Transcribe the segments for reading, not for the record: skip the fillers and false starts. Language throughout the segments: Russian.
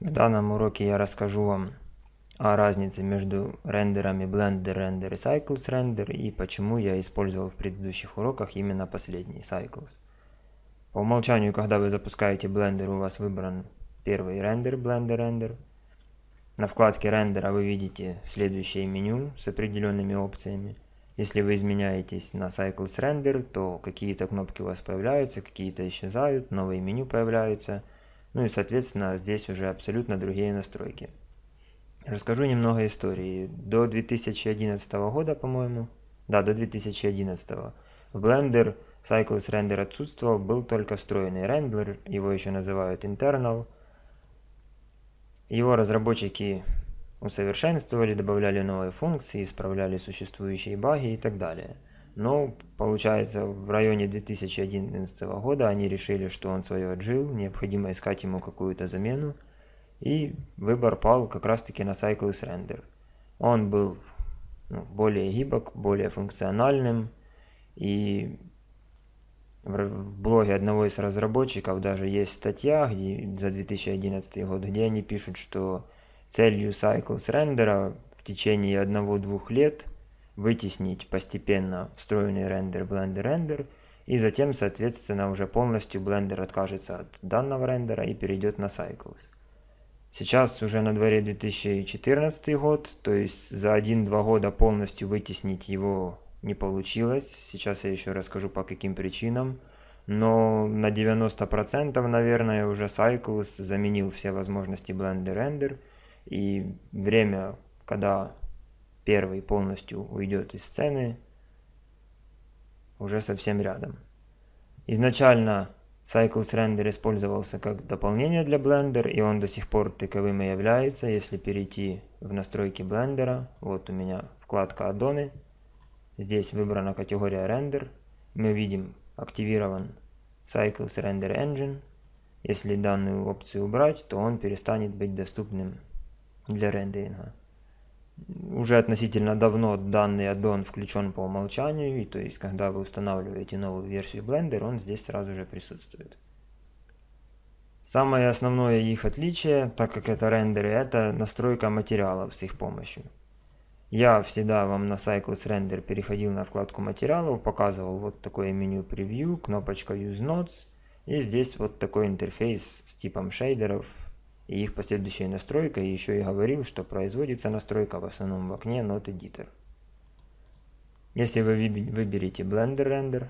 В данном уроке я расскажу вам о разнице между рендерами Blender Render и Cycles Render и почему я использовал в предыдущих уроках именно последний Cycles. По умолчанию, когда вы запускаете Blender, у вас выбран первый рендер Blender Render. На вкладке рендера вы видите следующее меню с определенными опциями. Если вы изменяетесь на Cycles Render, то какие-то кнопки у вас появляются, какие-то исчезают, новые меню появляются. Ну и, соответственно, здесь уже абсолютно другие настройки. Расскажу немного истории. До 2011 года, по-моему, до 2011 в Blender Cycles Render отсутствовал, был только встроенный рендер, его еще называют Internal. Его разработчики усовершенствовали, добавляли новые функции, исправляли существующие баги и так далее. Но, получается, в районе 2011 года они решили, что он свое отжил, необходимо искать ему какую-то замену, и выбор пал как раз-таки на Cycles Render. Он был более гибок, более функциональным, и в блоге одного из разработчиков даже есть статья за 2011 год, где они пишут, что целью Cycles Render в течение 1-2 лет вытеснить постепенно встроенный рендер Blender Render, и затем, соответственно, уже полностью Blender откажется от данного рендера и перейдет на Cycles. Сейчас уже на дворе 2014 год, то есть за 1-2 года полностью вытеснить его не получилось. Сейчас я еще расскажу по каким причинам. Но на 90%, наверное, уже Cycles заменил все возможности Blender Render. И время, когда первый полностью уйдет из сцены, уже совсем рядом. Изначально Cycles Render использовался как дополнение для Blender, и он до сих пор таковым и является. Если перейти в настройки Blender, вот у меня вкладка аддоны, здесь выбрана категория Render, мы видим активирован Cycles Render Engine. Если данную опцию убрать, то он перестанет быть доступным для рендеринга. Уже относительно давно данный аддон включен по умолчанию, и то есть когда вы устанавливаете новую версию Blender, он здесь сразу же присутствует. Самое основное их отличие, так как это рендеры, это настройка материалов с их помощью. Я всегда вам на Cycles Render переходил на вкладку материалов, показывал вот такое меню Preview, кнопочка Use Nodes, и здесь вот такой интерфейс с типом шейдеров и их последующей настройкой, и еще и говорил, что производится настройка в основном в окне Node Editor. Если вы выберете Blender Render,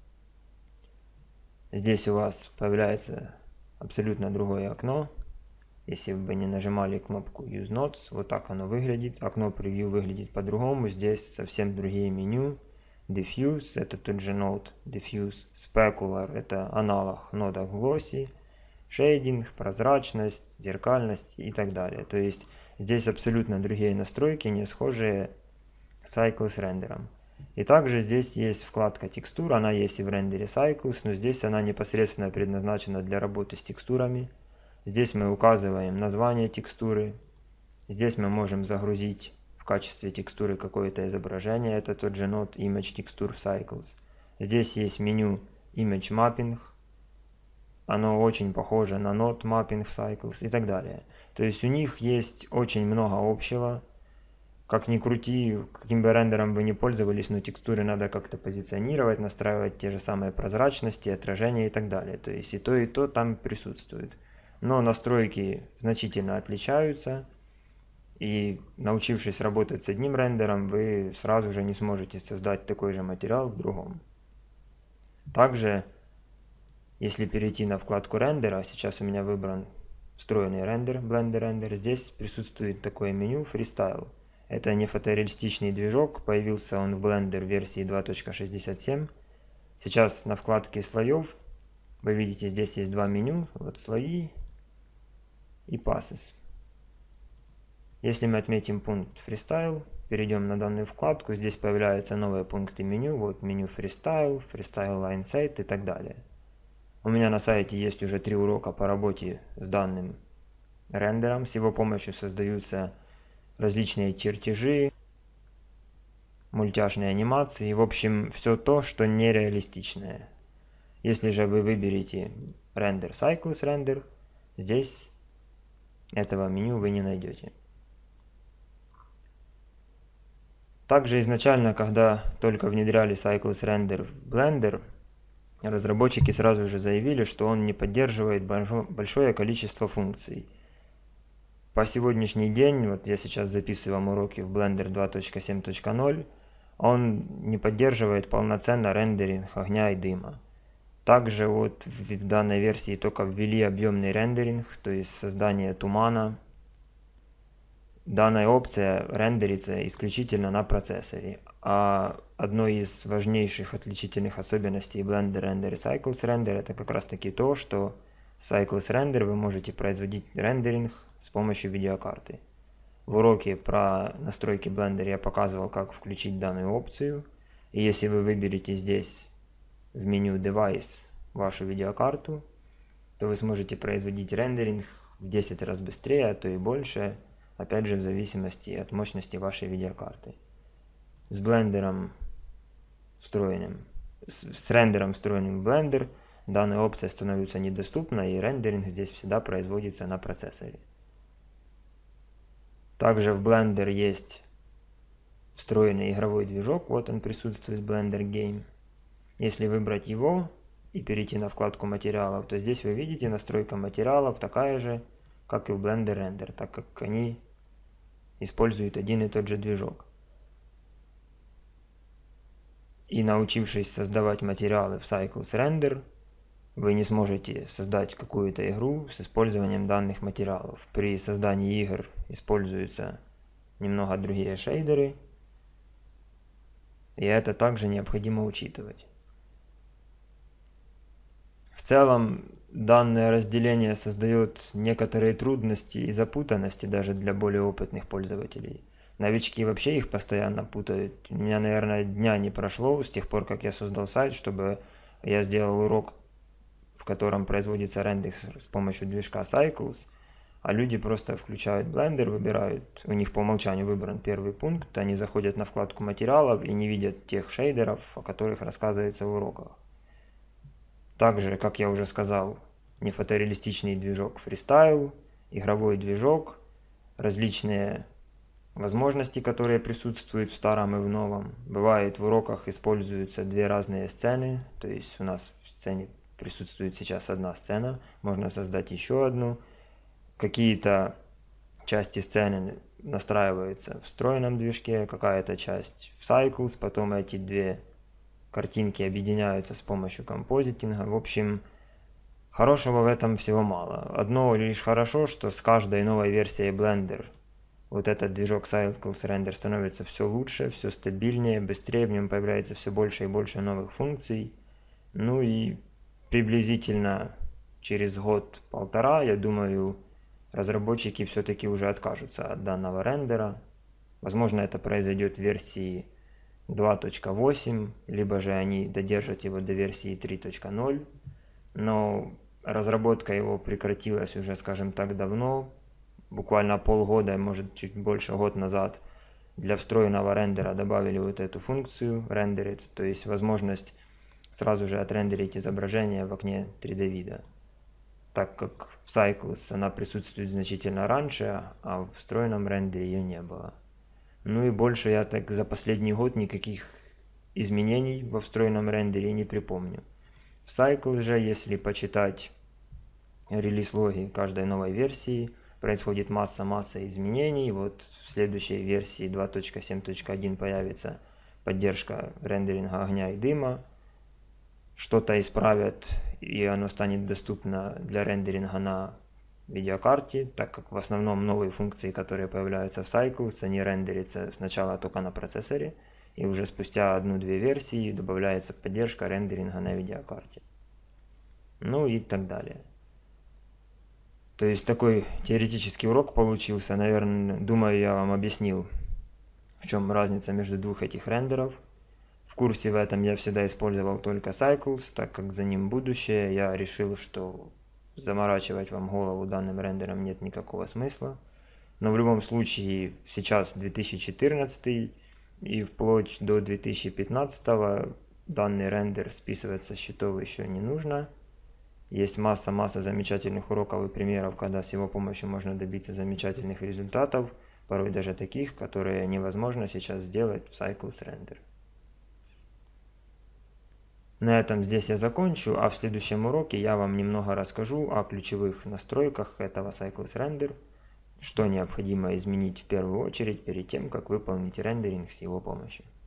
здесь у вас появляется абсолютно другое окно. Если вы не нажимали кнопку Use Nodes, вот так оно выглядит. Окно Preview выглядит по-другому. Здесь совсем другие меню. Diffuse — это тот же Node Diffuse. Specular — это аналог нода Glossy. Шейдинг, прозрачность, зеркальность и так далее. То есть здесь абсолютно другие настройки, не схожие с Cycles Render. И также здесь есть вкладка текстур, она есть и в рендере Cycles, но здесь она непосредственно предназначена для работы с текстурами. Здесь мы указываем название текстуры. Здесь мы можем загрузить в качестве текстуры какое-то изображение, это тот же Node Image Texture Cycles. Здесь есть меню Image Mapping. Оно очень похоже на Node Mapping Cycles и так далее. То есть у них есть очень много общего. Как ни крути, каким бы рендером вы ни пользовались, но текстуры надо как-то позиционировать, настраивать те же самые прозрачности, отражения и так далее. То есть и то там присутствует. Но настройки значительно отличаются. И научившись работать с одним рендером, вы сразу же не сможете создать такой же материал в другом. Также, если перейти на вкладку рендера, сейчас у меня выбран встроенный рендер, Blender Render, здесь присутствует такое меню Freestyle. Это не фотореалистичный движок, появился он в Blender версии 2.67. Сейчас на вкладке слоев вы видите, здесь есть два меню, вот слои и Passes. Если мы отметим пункт Freestyle, перейдем на данную вкладку, здесь появляются новые пункты меню, вот меню Freestyle, Freestyle Line Set и так далее. У меня на сайте есть уже 3 урока по работе с данным рендером. С его помощью создаются различные чертежи, мультяшные анимации, в общем, все то, что нереалистичное. Если же вы выберете рендер Cycles Render, здесь этого меню вы не найдете. Также изначально, когда только внедряли Cycles Render в Blender, разработчики сразу же заявили, что он не поддерживает большое количество функций. По сегодняшний день, вот я сейчас записываю вам уроки в Blender 2.7.0, он не поддерживает полноценно рендеринг огня и дыма. Также вот в данной версии только ввели объемный рендеринг, то есть создание тумана. Данная опция рендерится исключительно на процессоре, а одной из важнейших отличительных особенностей Blender Render и Cycles Render это как раз таки то, что Cycles Render вы можете производить рендеринг с помощью видеокарты. В уроке про настройки Blender я показывал, как включить данную опцию, и если вы выберете здесь в меню Device вашу видеокарту, то вы сможете производить рендеринг в 10 раз быстрее, а то и больше, опять же в зависимости от мощности вашей видеокарты. С рендером встроенным в Blender данная опция становится недоступна, и рендеринг здесь всегда производится на процессоре. Также в Blender есть встроенный игровой движок, вот он присутствует в Blender Game. Если выбрать его и перейти на вкладку материалов, то здесь вы видите настройка материалов такая же, как и в Blender Render, так как они используют один и тот же движок. И научившись создавать материалы в Cycles Render, вы не сможете создать какую-то игру с использованием данных материалов. При создании игр используются немного другие шейдеры, и это также необходимо учитывать. В целом, данное разделение создает некоторые трудности и запутанности даже для более опытных пользователей. Новички вообще их постоянно путают. У меня, наверное, дня не прошло с тех пор, как я создал сайт, чтобы я сделал урок, в котором производится рендеринг с помощью движка Cycles, а люди просто включают Blender, выбирают, у них по умолчанию выбран первый пункт, они заходят на вкладку материалов и не видят тех шейдеров, о которых рассказывается в уроках. Также, как я уже сказал, нефотореалистичный движок Freestyle, игровой движок, различные возможности, которые присутствуют в старом и в новом. Бывает, в уроках используются две разные сцены, то есть у нас в сцене присутствует сейчас одна сцена, можно создать еще одну. Какие-то части сцены настраиваются в встроенном движке, какая-то часть в Cycles, потом эти две картинки объединяются с помощью композитинга. В общем, хорошего в этом всего мало. Одно лишь хорошо, что с каждой новой версией Blender вот этот движок Cycles Render становится все лучше, все стабильнее, быстрее, в нем появляется все больше и больше новых функций. Ну и приблизительно через год-полтора, я думаю, разработчики все-таки уже откажутся от данного рендера. Возможно, это произойдет в версии 2.8, либо же они додержат его до версии 3.0, но разработка его прекратилась уже, скажем так, давно, буквально полгода, может чуть больше, год назад для встроенного рендера добавили вот эту функцию Rendered, то есть возможность сразу же отрендерить изображение в окне 3D вида, так как в Cycles она присутствует значительно раньше, а в встроенном рендере ее не было. Ну и больше я так за последний год никаких изменений во встроенном рендере не припомню. В Cycles же, если почитать релиз-логи каждой новой версии, происходит масса изменений. Вот в следующей версии 2.7.1 появится поддержка рендеринга огня и дыма. Что-то исправят, и оно станет доступно для рендеринга на видеокарте, так как в основном новые функции, которые появляются в Cycles, они рендерятся сначала только на процессоре, и уже спустя 1-2 версии добавляется поддержка рендеринга на видеокарте. Ну и так далее. То есть такой теоретический урок получился. Наверное, думаю, я вам объяснил, в чем разница между двух этих рендеров. В курсе в этом я всегда использовал только Cycles, так как за ним будущее. Я решил, что заморачивать вам голову данным рендером нет никакого смысла. Но в любом случае, сейчас 2014 и вплоть до 2015 данный рендер списывать со счетов еще не нужно. Есть масса замечательных уроков и примеров, когда с его помощью можно добиться замечательных результатов, порой даже таких, которые невозможно сейчас сделать в Cycles Render. На этом здесь я закончу, а в следующем уроке я вам немного расскажу о ключевых настройках этого Cycles Render, что необходимо изменить в первую очередь перед тем, как выполнить рендеринг с его помощью.